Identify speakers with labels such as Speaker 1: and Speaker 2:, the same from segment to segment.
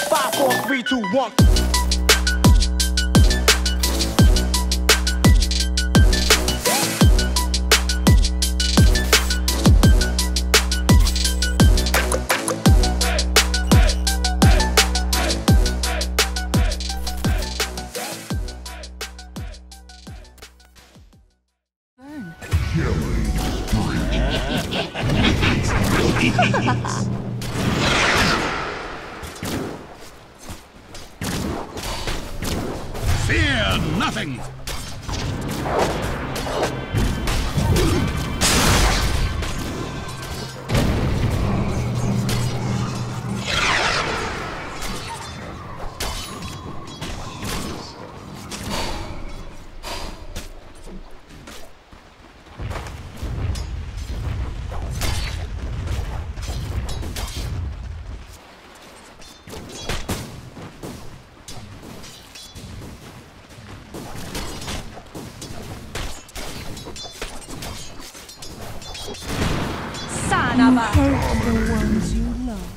Speaker 1: 5, 4, 3, 2, 1.
Speaker 2: Fear nothing!
Speaker 3: Hurt the ones you love.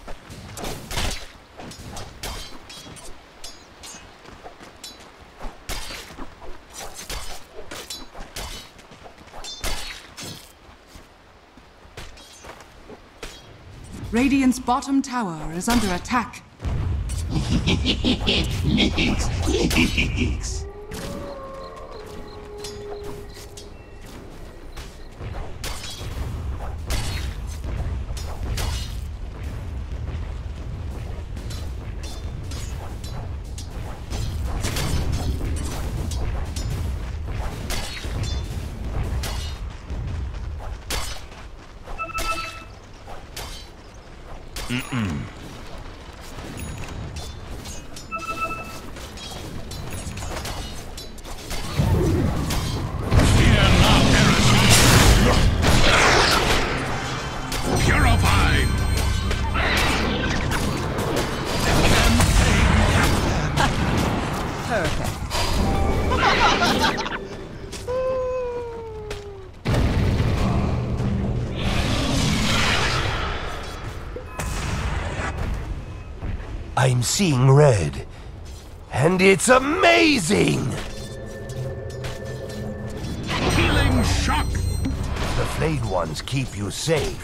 Speaker 4: Radiant's bottom tower is under attack.
Speaker 5: I'm seeing red, and it's amazing!
Speaker 2: Healing shock!
Speaker 5: The flayed ones keep you safe.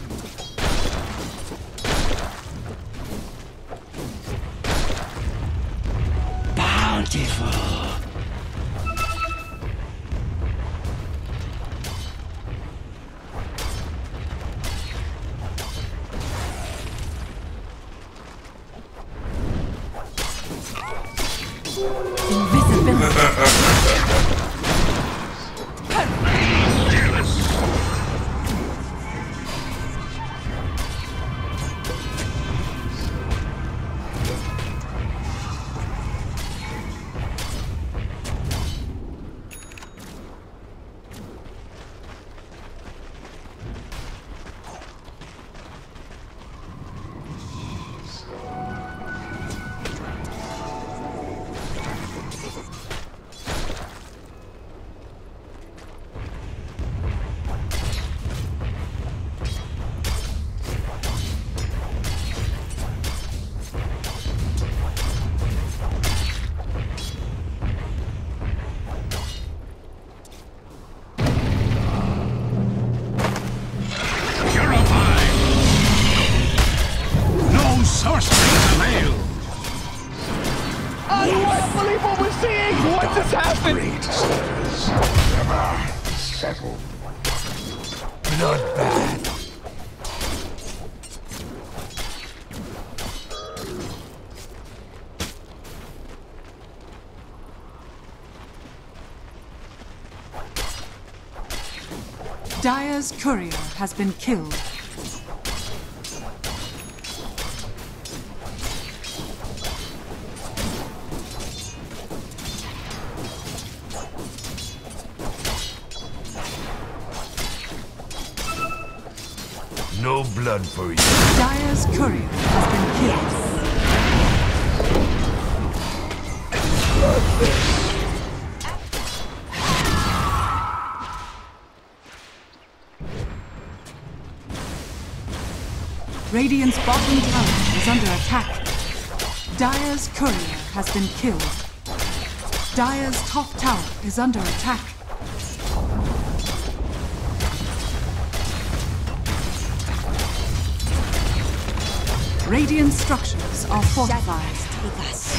Speaker 2: Bountiful!
Speaker 5: Not bad.
Speaker 4: Dire's courier has been killed.
Speaker 5: No blood for you.
Speaker 4: Dire's courier has been killed. Radiant's bottom tower is under attack. Dire's courier has been killed. Dire's top tower is under attack. Radiant structures are fortified.
Speaker 3: Take us.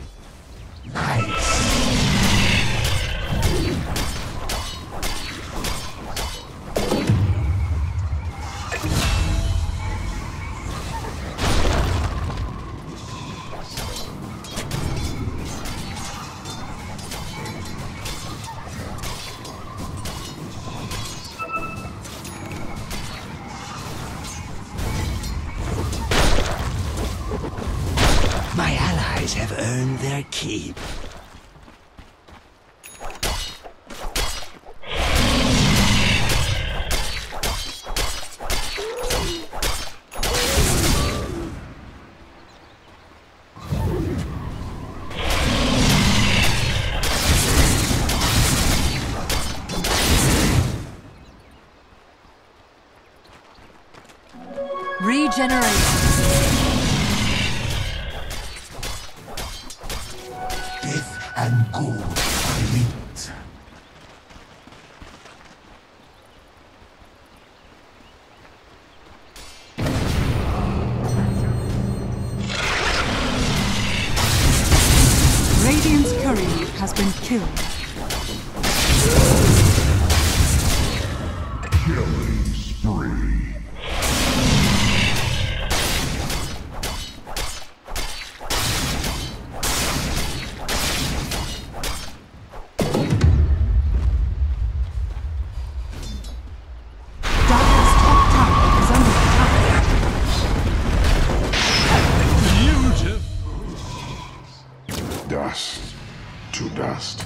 Speaker 2: My allies have earned their keep.
Speaker 3: Regeneration.
Speaker 5: Death and gold are linked.
Speaker 4: Radiant's courier has been killed.
Speaker 5: Killing spree.
Speaker 4: Dire's top tower is under attack.
Speaker 2: Beautiful.
Speaker 1: Dust to dust.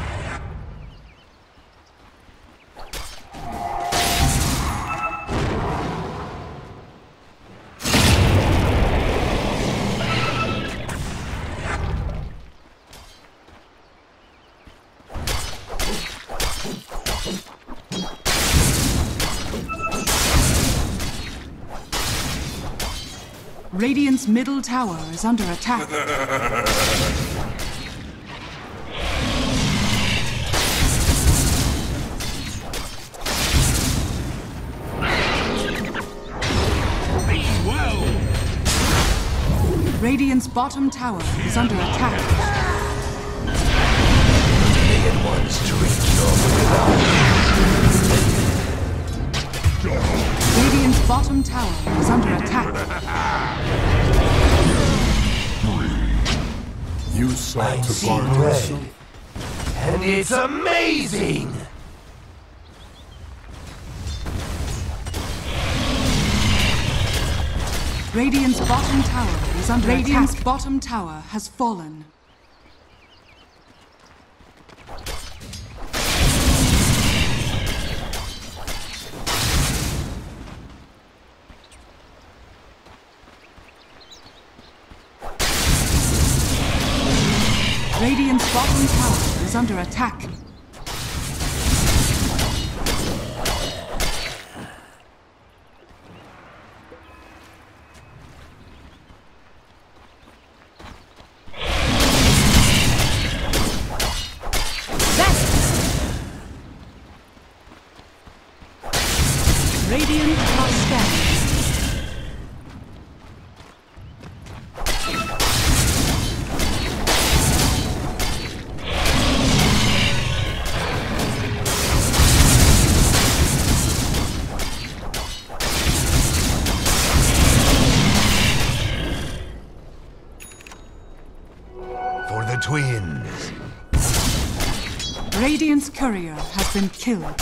Speaker 4: Radiant's middle tower is under attack.
Speaker 2: Be well.
Speaker 4: Radiant's bottom tower is under attack.
Speaker 5: It wants to drink your blood.
Speaker 4: Radiant's bottom tower is under attack.
Speaker 1: You sought
Speaker 5: I'm
Speaker 1: to
Speaker 5: seeing
Speaker 1: barter.
Speaker 5: red. And it's amazing!
Speaker 4: Radiant's bottom tower is under attack. Radiant's bottom tower has fallen. Radiant's bottom tower is under attack. Radiant are standing.
Speaker 5: For the twins.
Speaker 4: Radiant's courier has been killed.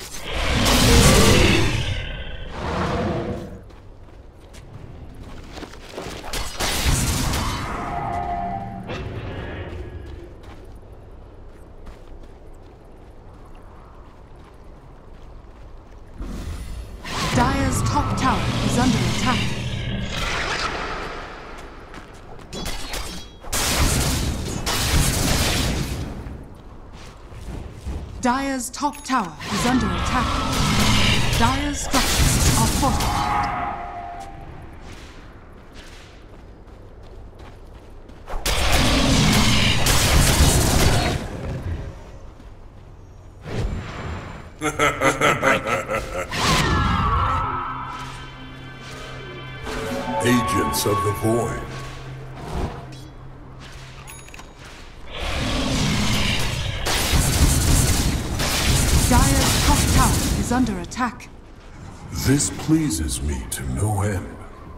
Speaker 4: Dire's top tower is under attack. Dire's top tower is under attack. Dire's structures are fortified.
Speaker 1: Agents of the Void.
Speaker 4: Dire's top tower is under attack.
Speaker 1: This pleases me to no end.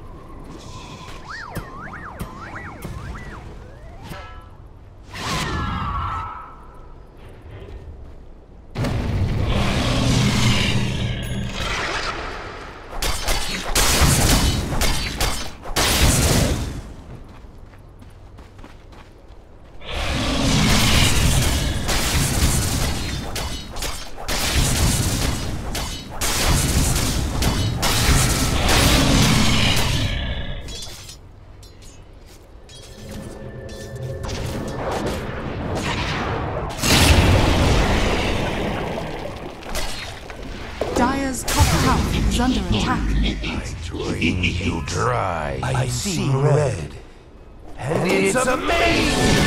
Speaker 4: Dire's top tower is under attack.
Speaker 5: I drain you dry. I see red. And it's amazing!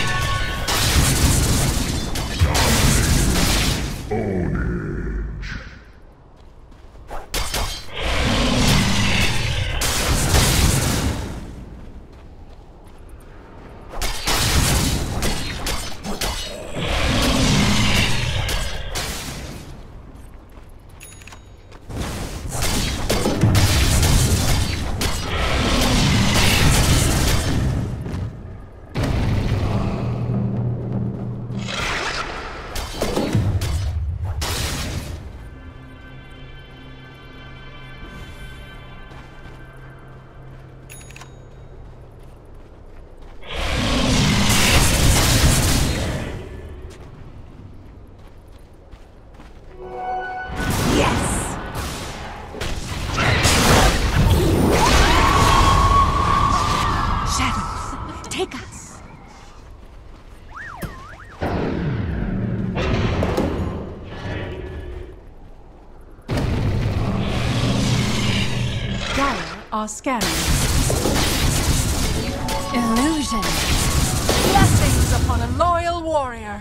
Speaker 3: Take us.
Speaker 4: Dire are scanning.
Speaker 3: Illusion. Blessings upon a loyal warrior.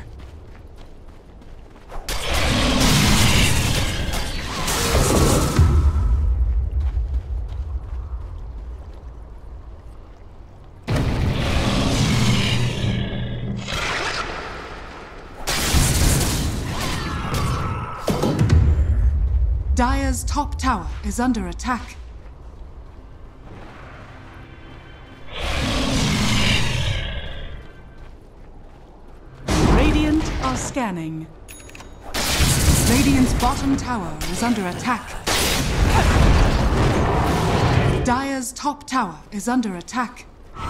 Speaker 4: Dire's top tower is under attack. Radiant are scanning. Radiant's bottom tower is under attack. Dire's top tower is under attack.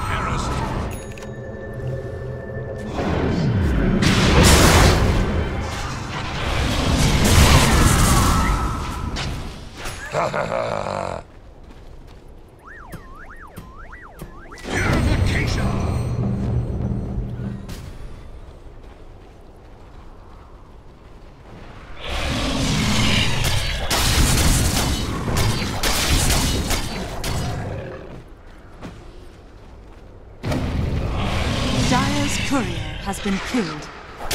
Speaker 4: Dire's courier has been killed.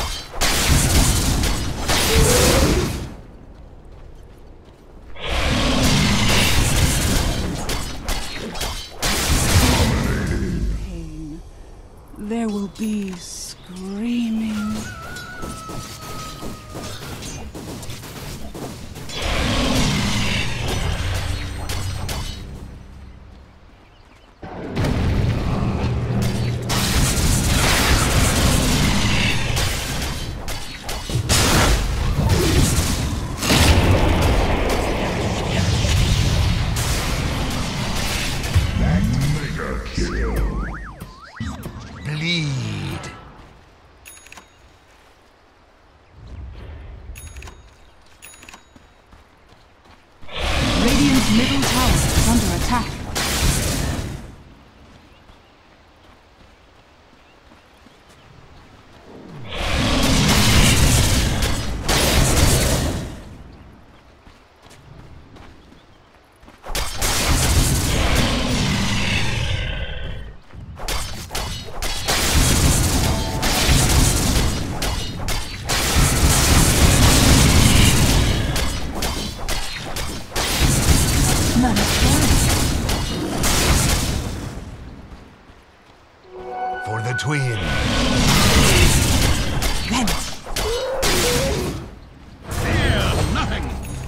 Speaker 4: Pain. There will be screaming.
Speaker 5: Bleed.
Speaker 4: Radiant's middle tower is under attack.
Speaker 5: For the twin.
Speaker 4: Vanish.
Speaker 6: Fear nothing.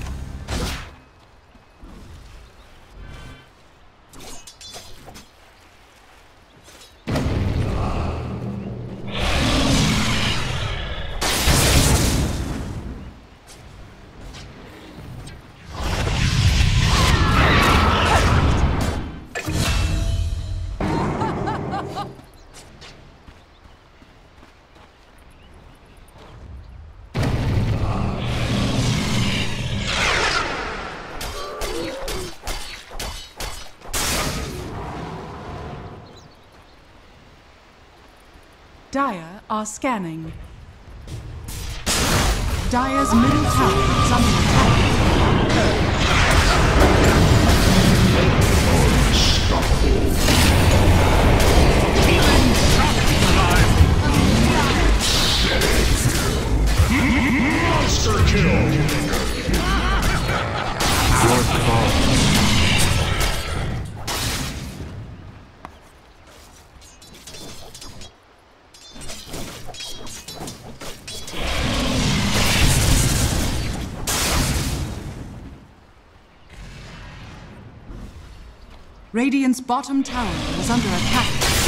Speaker 4: Dire are scanning. Dire's middle tower is under attack.
Speaker 6: Monster kill.
Speaker 4: Radiant's bottom tower is under attack.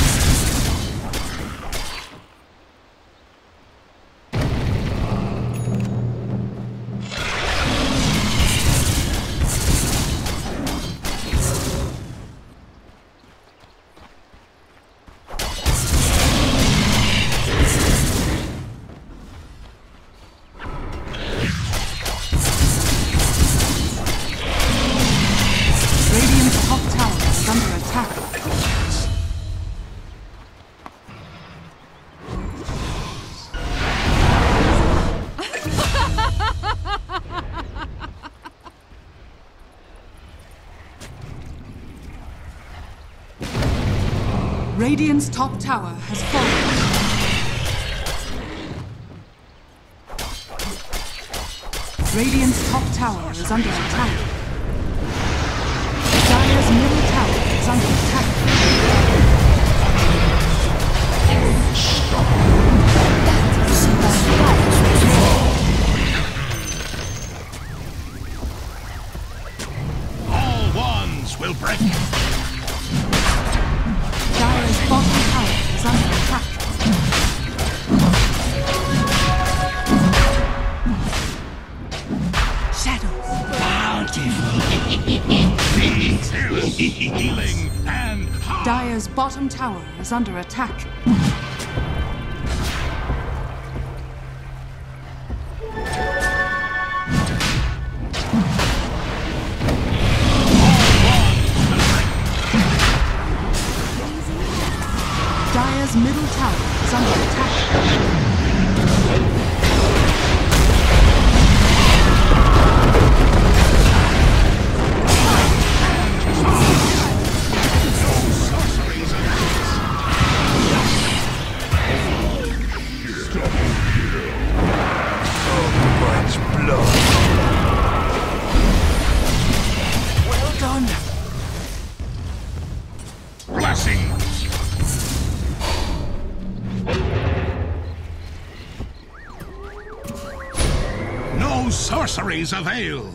Speaker 4: Radiant's top tower is under attack. Radiant's top tower has fallen. Radiant's top tower is under attack. Dire's middle tower is under attack.
Speaker 6: All wands will break.
Speaker 4: Dire's bottom tower is under attack. Shadows.
Speaker 6: Healing and
Speaker 4: Dire's bottom tower is under attack. Dire's middle tower is under attack.
Speaker 5: Much blood.
Speaker 4: Well done.
Speaker 6: blessings. No sorceries avail.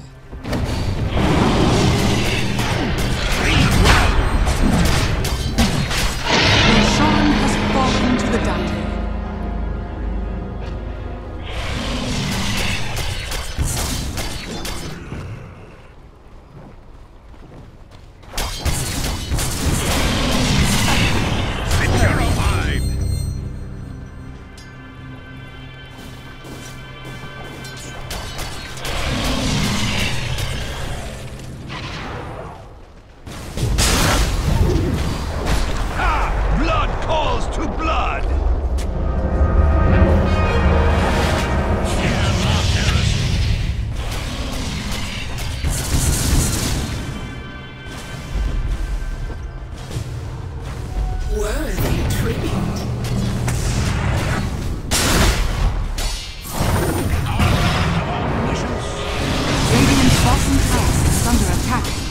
Speaker 4: Roshan has fallen to the Dante.
Speaker 5: Blood calls to blood!
Speaker 3: Worthy tribute.
Speaker 4: Radiant's bottom tower is under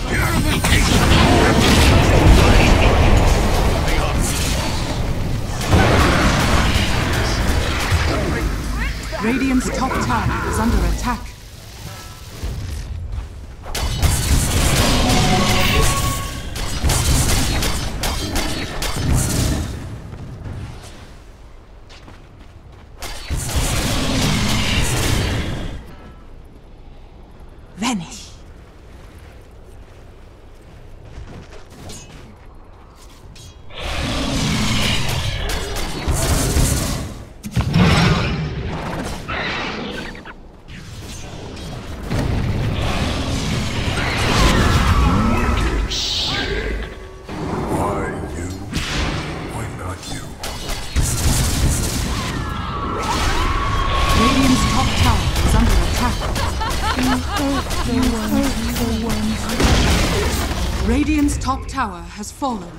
Speaker 4: attack. attack. Vanish. Radiant's top tower has fallen.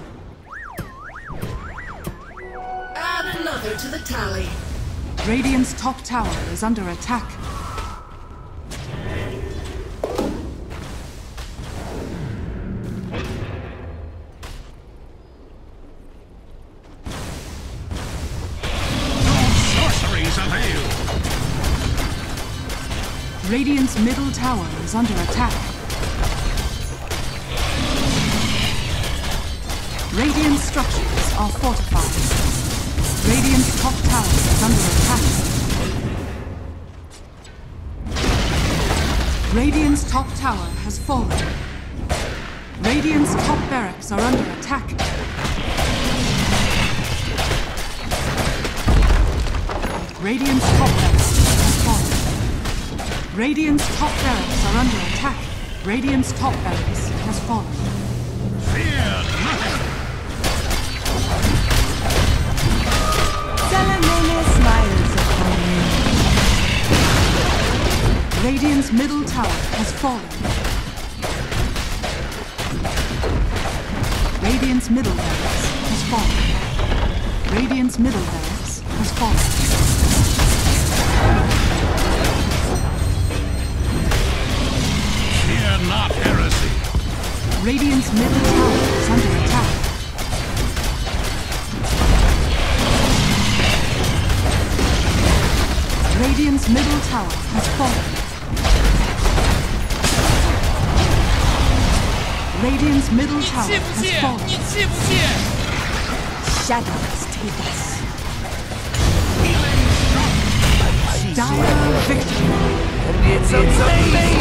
Speaker 3: Add another to the tally.
Speaker 4: Radiant's top tower is under attack.
Speaker 6: No sorceries avail.
Speaker 4: Radiant's middle tower is under attack. Radiant structures are fortified. Radiant's top tower is under attack. Radiant's top tower has fallen. Radiant's top barracks are under attack. Radiant's top barracks has fallen. Radiant's top barracks are under attack. Radiant's top barracks has fallen.
Speaker 6: Fear nothing.
Speaker 7: Salamene smiles upon you.
Speaker 4: Radiant's middle tower has fallen. Radiant's middle barracks has fallen. Radiant's middle barracks has fallen.
Speaker 6: Fear not heresy.
Speaker 4: Radiant's middle tower is under attack. Radiant's middle tower has fallen. Radiant's middle tower has fallen.
Speaker 7: Shadows take us.
Speaker 4: Dire victory.
Speaker 5: And it's amazing!